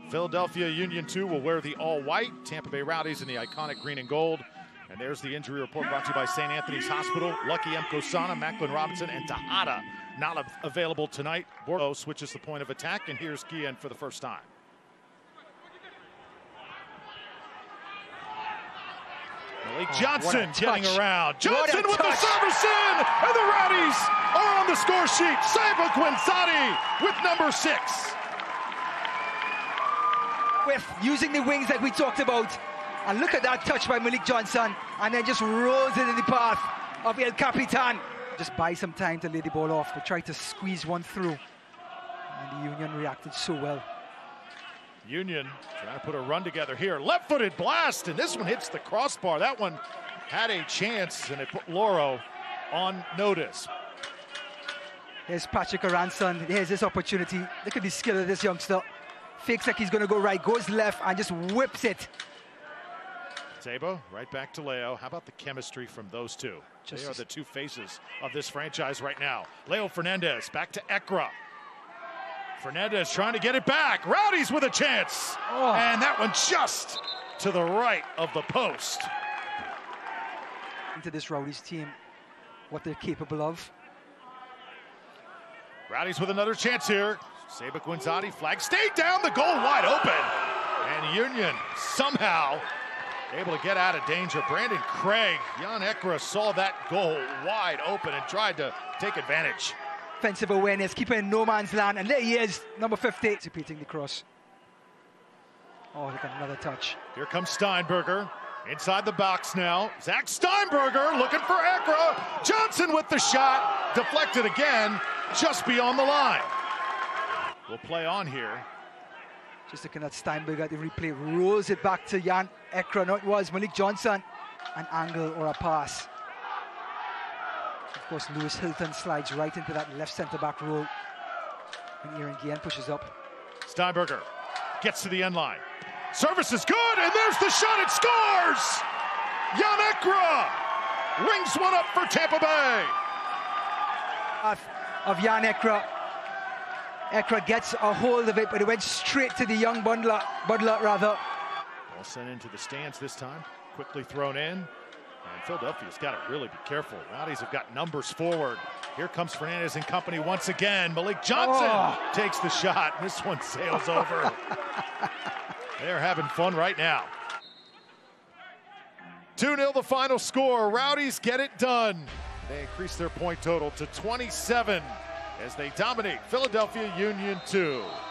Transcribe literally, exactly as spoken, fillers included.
Philadelphia Union two will wear the all-white. Tampa Bay Rowdies in the iconic green and gold. And there's the injury report brought to you by Saint Anthony's Hospital. Lucky M. Kosana, Macklin Robinson, and Tejada not available tonight. Bordeaux switches the point of attack, and here's Guillen for the first time. Malik Johnson oh, getting around. Johnson with touch. The service in, and the Rowdies are on the score sheet. Seba Quinzati with number six. With using the wings like we talked about. And look at that touch by Malik Johnson, and then just rolls it in the path of El Capitan. Just buy some time to lay the ball off. They tried to squeeze one through, and the Union reacted so well. Union trying to put a run together here. Left-footed blast, and this one hits the crossbar. That one had a chance, and it put Loro on notice. Here's Patrick Aranson. Here's his opportunity. Look at the skill of this youngster. Fakes like he's going to go right, goes left, and just whips it. Sabo, right back to Leo. How about the chemistry from those two? Just they are the two faces of this franchise right now. Leo Fernandez back to Ekra. Fernandez trying to get it back. Rowdies with a chance. Oh. And that one just to the right of the post. Into this Rowdies team, what they're capable of. Rowdies with another chance here. Seba Quinzati, flag stayed down, the goal wide open. And Union somehow able to get out of danger. Brandon Craig, Jan Ekra saw that goal wide open and tried to take advantage. Offensive awareness, keeper in no man's land, and there he is, number fifty, repeating the cross. Oh, look at another touch. Here comes Steinberger, inside the box now. Zach Steinberger looking for Ekra. Johnson with the shot, deflected again, just beyond the line. We'll play on here. Just looking at Steinberger at the replay, rolls it back to Jan Ekra. No, it was Malik Johnson. An angle or a pass. Of course, Lewis Hilton slides right into that left centre-back role. And Aaron Guillen pushes up. Steinberger gets to the end line. Service is good, and there's the shot. It scores! Jan Ekra rings one up for Tampa Bay. Of Jan Ekra. Ekra gets a hold of it, but it went straight to the young Bundler, Bundler rather. Ball sent into the stands this time, quickly thrown in. And Philadelphia's got to really be careful. Rowdies have got numbers forward. Here comes Fernandez and company once again. Malik Johnson oh. takes the shot. This one sails over. They're having fun right now. two nil the final score. Rowdies get it done. They increase their point total to twenty-seven as they dominate Philadelphia Union two.